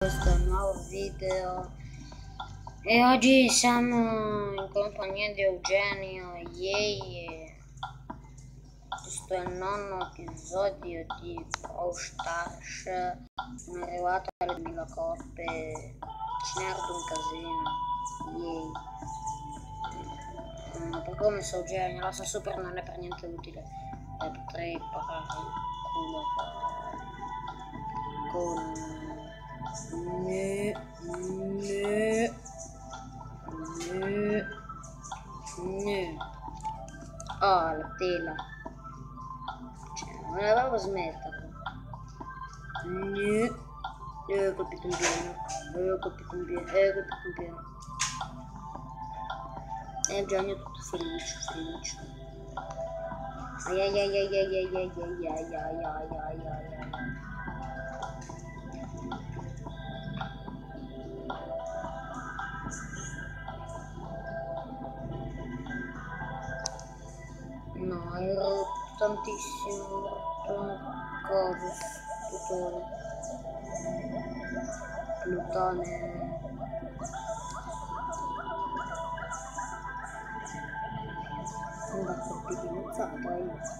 Questo nuovo video e oggi siamo in compagnia di Eugenio e e questo è il nono episodio di Brawl Stars. Sono arrivato alle 2000 coppe, ce n'è un casino. Perché ho messo Eugenio? La sua super non è per niente utile, potrei pagare il culo con oh, la tela, cioè, non avevo smettere. Ho capito in pieno, ho capito in pieno. E il genio tutto felice. No, ero tantissimo, cose, Plutone. Una colpivinizzata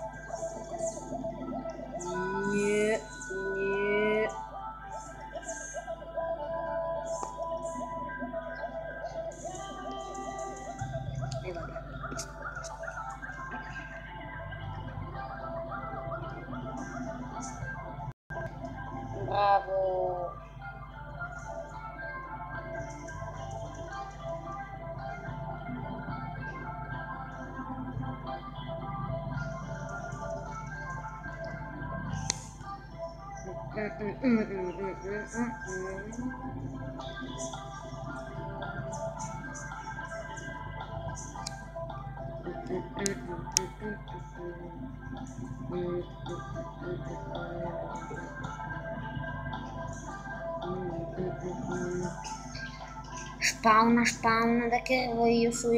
e vabbè. Bravo. Spawna, da che arrivo io su?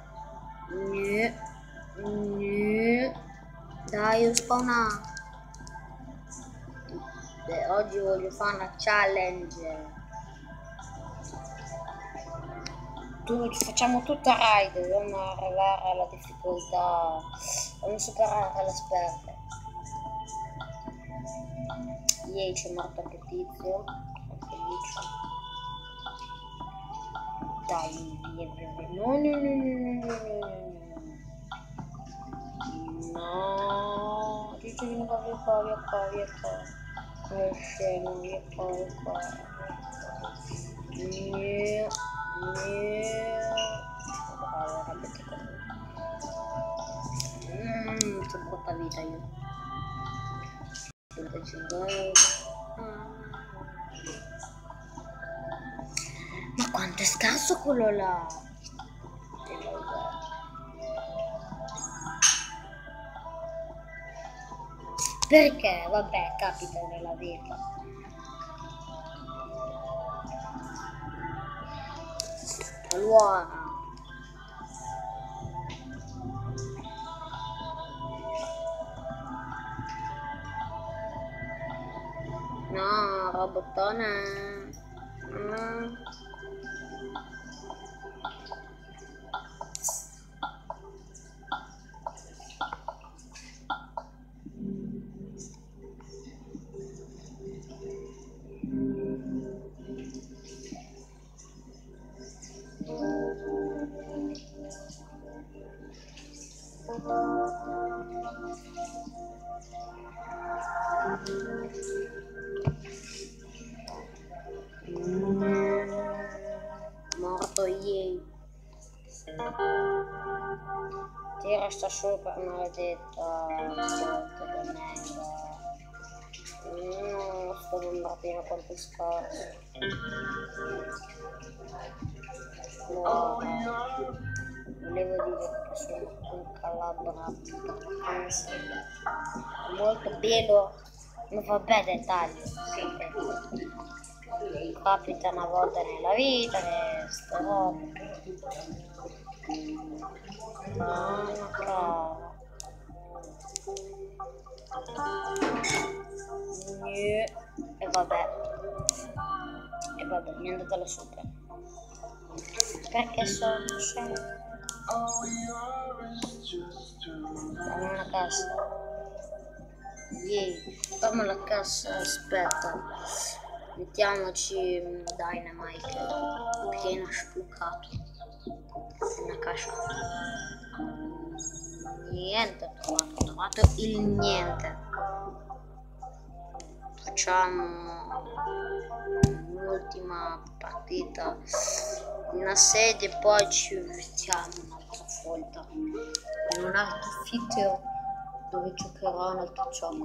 Dai, io spawna. Oggi voglio fare una challenge. Facciamo tutta raid, dobbiamo arrivare alla difficoltà, dobbiamo superare le sperte. C'è morto anche tizio, sono felice. Dai, via. No, dice vieni qua. Scemo, via qua. Che brutta vita io. Ma quanto è scarso quello là. Perché? Vabbè, capita nella vita. Allora, no, robottone. Morto tira sta super maledetta sto bombardino quanto scarso. Volevo dire che sono un calabra molto bello, ma vabbè, dettagli, capita una volta nella vita che sto robe. E vabbè, vabbè, niente della super. Perché sono scemo. Dammi una cassa. Fammi la cassa, aspetta. Mettiamoci Dynamite pieno spluccato. Una cassa. Niente, ho trovato il niente. Facciamo l'ultima partita una sede e poi ci mettiamo un'altra volta in un altro sito dove giocherò un altro gioco.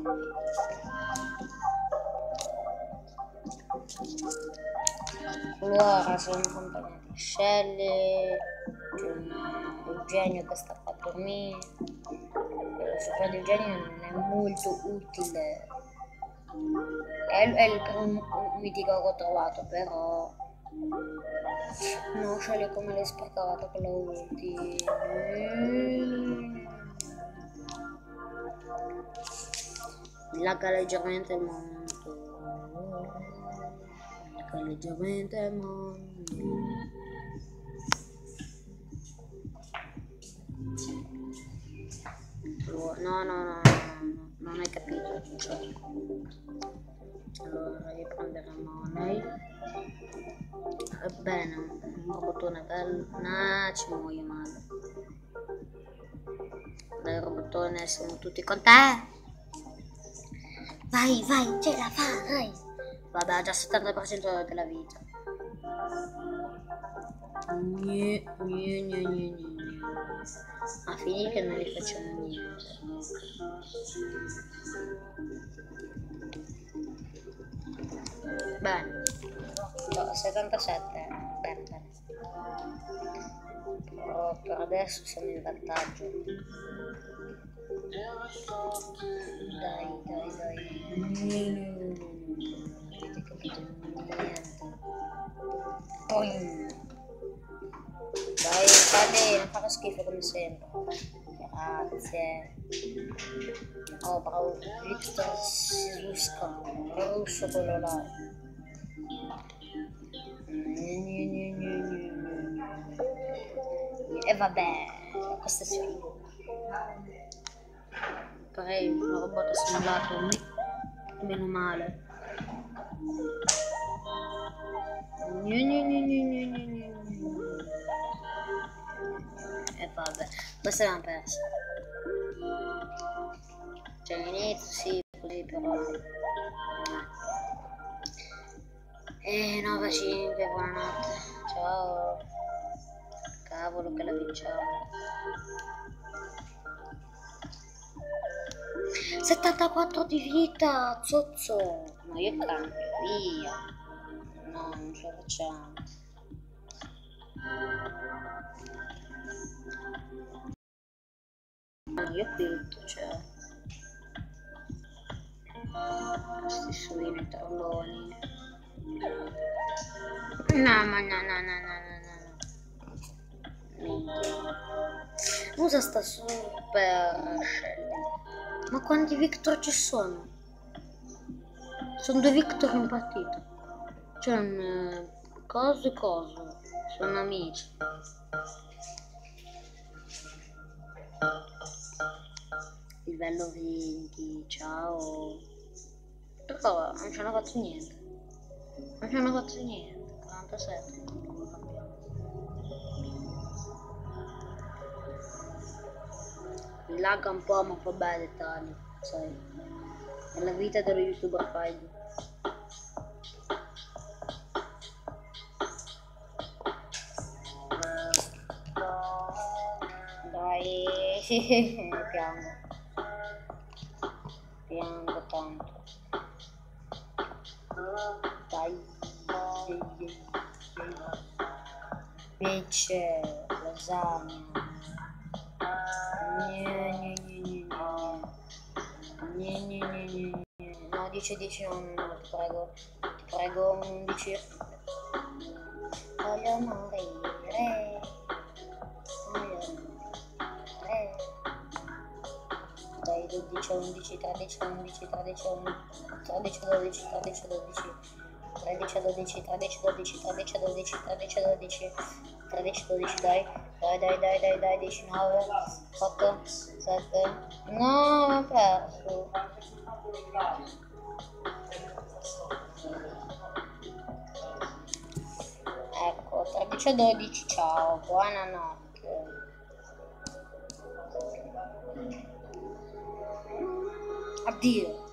Allora sono in compagnia di Shelly, Eugenio che sta qua a dormire. La super di Eugenio non è molto utile. È il primo mitico che ho trovato, però non Shelly come l'hai sprecata con la ulti. Lagga leggermente il mondo. Lagga leggermente il mondo. No, non hai capito. Cioè. Allora riprenderemo noi. Ebbene, un robottone bello. Nah, ci muoio male. Dai robottone, siamo tutti con te. Vai, ce la fai! Vabbè, ha già 70% della vita. Ma finì che non li facciamo niente. Bene. 77. Bene. Però per adesso siamo in vantaggio. Dai. Avete capito niente. Dai, cade, non farà schifo come sempre. Grazie. Oh, bravo. Victor Siluska. È russo quello là. E vabbè, questo è sfigo. Farei un robot simulato, meno male. E vabbè, questa l'abbiamo persa. Cioè all'inizio sì, così però. E 9-5, buonanotte. Ciao. Cavolo che la vinciamo. 74 di vita, zozzo. No, io cambio, via. No, non ce la facciamo. No, io quitto, cioè. Questi suini trolloni. No. Minchia. Usa sta super Shelly. Ma quanti Victor ci sono? Sono 2 Victor in partita. C'è un coso. Sono amici. Livello 20, ciao. Però non ci hanno fatto niente. 47. Mi lagga un po', ma vabbè, dettagli, sai. È la vita dello youtuber fight. Dai, piango tanto. Dai. Pesce, lasagna. No, 10 no, ti prego 11. Voglio morire. Dai, 12, 11, 13, 11, 13, 11, 13, 12, 13, 12. 13 a 12, 13 a 12, 13 a 12, 13 a 12, 13 a 12, dai, 19, 8, 7, no, ho perso. Ecco, 13 a 12, ciao, buonanotte. Addio.